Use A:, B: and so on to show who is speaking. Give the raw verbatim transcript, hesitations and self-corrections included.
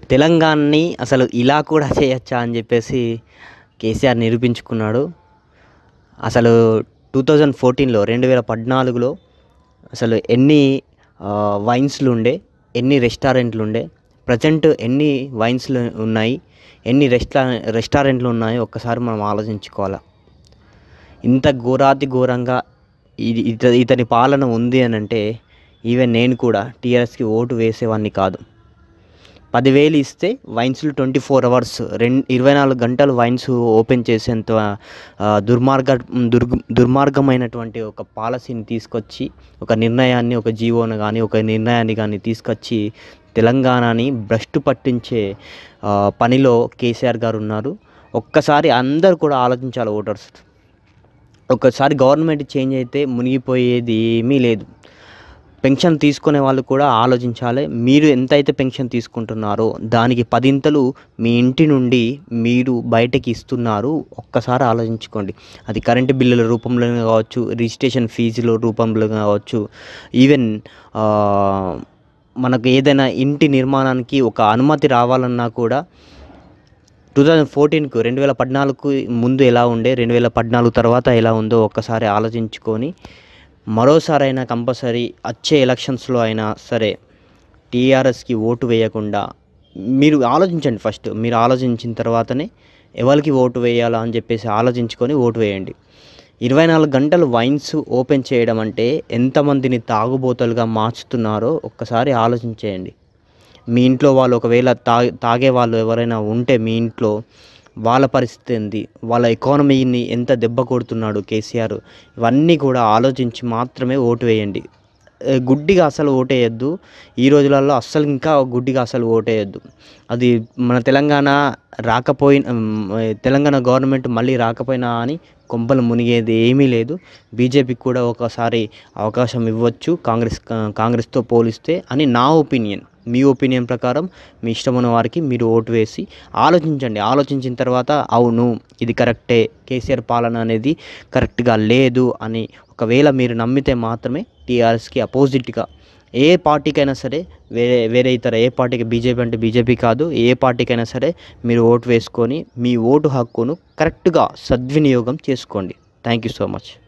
A: తెలంగాణని అసలు ఇలా కూడా చేయొచ్చా అని చెప్పేసి కేసీఆర్ నిరూపించుకున్నాడు. అసలు టూ థౌజండ్ ఫోర్టీన్లో రెండు వేల పద్నాలుగులో అసలు ఎన్ని వైన్స్లు ఉండే, ఎన్ని రెస్టారెంట్లు ఉండే, ప్రజెంట్ ఎన్ని వైన్స్లు ఉన్నాయి, ఎన్ని రెస్టా రెస్టారెంట్లు ఉన్నాయో ఒక్కసారి మనం ఆలోచించుకోవాలి. ఇంత ఘోరాతి ఘోరంగా ఇది ఇత ఇతని పాలన ఉంది అని అంటే ఈవెన్ నేను కూడా టీఆర్ఎస్కి ఓటు వేసేవాడిని కాదు. పదివేలు ఇస్తే వైన్స్లు ట్వంటీ ఫోర్ అవర్స్ రెండు ఇరవై నాలుగు గంటలు వైన్స్ ఓపెన్ చేసేంత దుర్మార్గ దుర్గ దుర్మార్గమైనటువంటి ఒక పాలసీని తీసుకొచ్చి, ఒక నిర్ణయాన్ని, ఒక జీవోను కానీ ఒక నిర్ణయాన్ని కానీ తీసుకొచ్చి తెలంగాణని భ్రష్టు పట్టించే పనిలో కేసీఆర్ గారు ఉన్నారు. ఒక్కసారి అందరు కూడా ఆలోచించాలి ఓటర్స్. ఒక్కసారి గవర్నమెంట్ చేంజ్ అయితే మునిగిపోయేది ఏమీ లేదు. పెన్షన్ తీసుకునే వాళ్ళు కూడా ఆలోచించాలి. మీరు ఎంతైతే పెన్షన్ తీసుకుంటున్నారో దానికి పదింతలు మీ ఇంటి నుండి మీరు బయటకి ఇస్తున్నారు. ఒక్కసారి ఆలోచించుకోండి. అది కరెంటు బిల్లుల రూపంలో కావచ్చు, రిజిస్ట్రేషన్ ఫీజుల రూపంలో కావచ్చు, ఈవెన్ మనకు ఏదైనా ఇంటి నిర్మాణానికి ఒక అనుమతి రావాలన్నా కూడా టూ థౌజండ్ ఫోర్టీన్కు రెండు వేల పద్నాలుగుకు ముందు ఎలా ఉండే, రెండు వేల పద్నాలుగు తర్వాత ఎలా ఉందో ఒక్కసారి ఆలోచించుకొని మరోసారి అయినా కంపల్సరీ వచ్చే ఎలక్షన్స్లో అయినా సరే టీఆర్ఎస్కి ఓటు వేయకుండా మీరు ఆలోచించండి. ఫస్ట్ మీరు ఆలోచించిన తర్వాతనే ఎవరికి ఓటు వేయాలా అని చెప్పేసి ఆలోచించుకొని ఓటు వేయండి. ఇరవై నాలుగు గంటలు వైన్స్ ఓపెన్ చేయడం అంటే ఎంతమందిని తాగుబోతలుగా మార్చుతున్నారో ఒక్కసారి ఆలోచించేయండి. మీ ఇంట్లో వాళ్ళు ఒకవేళ తా తాగే వాళ్ళు ఎవరైనా ఉంటే మీ ఇంట్లో వాళ్ళ పరిస్థితి ఏంది, వాళ్ళ ఎకానమీని ఎంత దెబ్బ కొడుతున్నాడు కేసీఆర్, ఇవన్నీ కూడా ఆలోచించి మాత్రమే ఓటు వేయండి. గుడ్డిగా అసలు ఓటేయద్దు. ఈ రోజులలో అస్సలు ఇంకా గుడ్డిగా అసలు ఓటేయద్దు. అది మన తెలంగాణ రాకపోయిన తెలంగాణ గవర్నమెంట్ మళ్ళీ రాకపోయినా అని కొంపలు మునిగేది ఏమీ లేదు. బీజేపీకి కూడా ఒకసారి అవకాశం ఇవ్వచ్చు కాంగ్రెస్ కాంగ్రెస్తో పోలిస్తే అని నా ఒపీనియన్. మీ ఒపీనియన్ ప్రకారం మీ ఇష్టమైన వారికి మీరు ఓటు వేసి ఆలోచించండి. ఆలోచించిన తర్వాత అవును ఇది కరెక్టే, కేసీఆర్ పాలన అనేది కరెక్ట్గా లేదు అని ఒకవేళ మీరు నమ్మితే మాత్రమే టీఆర్ఎస్కి అపోజిట్గా ఏ పార్టీకైనా సరే, వేరే వేరే ఇతర ఏ పార్టీకి, బీజేపీ అంటే బీజేపీ కాదు, ఏ పార్టీకైనా సరే మీరు ఓటు వేసుకొని మీ ఓటు హక్కును కరెక్ట్గా సద్వినియోగం చేసుకోండి. Thank you so much.